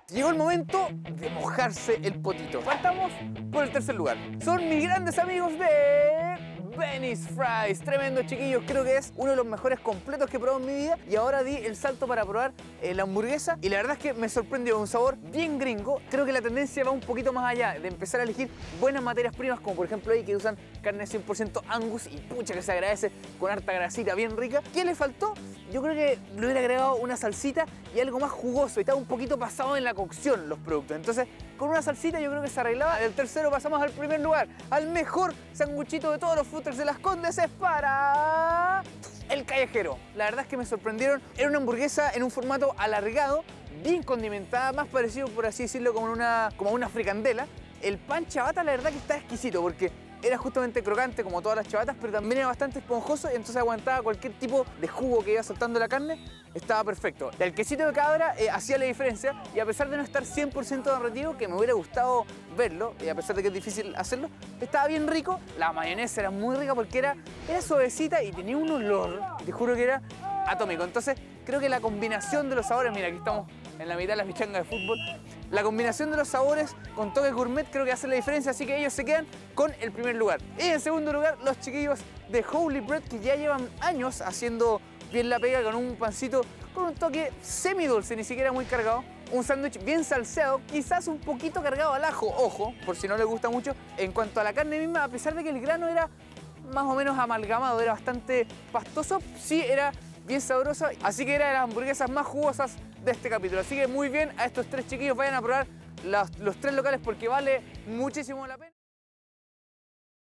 Llegó el momento de mojarse el potito. Partamos por el tercer lugar. Son mis grandes amigos de Benny's Fries. Tremendo, chiquillos. Creo que es uno de los mejores completos que he probado en mi vida. Y ahora di el salto para probar la hamburguesa. Y la verdad es que me sorprendió. Un sabor bien gringo. Creo que la tendencia va un poquito más allá. De empezar a elegir buenas materias primas. Como por ejemplo ahí que usan carne 100% Angus. Y pucha que se agradece con harta grasita bien rica. ¿Qué le faltó? Yo creo que le hubiera agregado una salsita y algo más jugoso. Y estaba un poquito pasado en la cocción los productos. Entonces, con una salsita yo creo que se arreglaba. Del tercero pasamos al primer lugar. Al mejor sanguchito de todos los food trucks de Las Condes es para El Callejero. La verdad es que me sorprendieron. Era una hamburguesa en un formato alargado, bien condimentada, más parecido, por así decirlo, como una fricandela. El pan ciabatta, la verdad que está exquisito porque era justamente crocante como todas las ciabattas, pero también era bastante esponjoso y entonces aguantaba cualquier tipo de jugo que iba soltando la carne. Estaba perfecto. El quesito de cabra hacía la diferencia y a pesar de no estar 100% derretido, que me hubiera gustado verlo, y a pesar de que es difícil hacerlo, estaba bien rico. La mayonesa era muy rica porque era suavecita y tenía un olor, te juro que era atómico. Entonces creo que la combinación de los sabores, mira, aquí estamos en la mitad de la pichanga de fútbol, la combinación de los sabores con toque gourmet creo que hace la diferencia, así que ellos se quedan con el primer lugar. Y en segundo lugar, los chiquillos de Holy Bread, que ya llevan años haciendo bien la pega con un pancito con un toque semidulce, ni siquiera muy cargado. Un sándwich bien salseado, quizás un poquito cargado al ajo, ojo, por si no les gusta mucho. En cuanto a la carne misma, a pesar de que el grano era más o menos amalgamado, era bastante pastoso, sí era bien sabrosa, así que era de las hamburguesas más jugosas de este capítulo. Así que muy bien a estos tres chiquillos, vayan a probar los tres locales porque vale muchísimo la pena.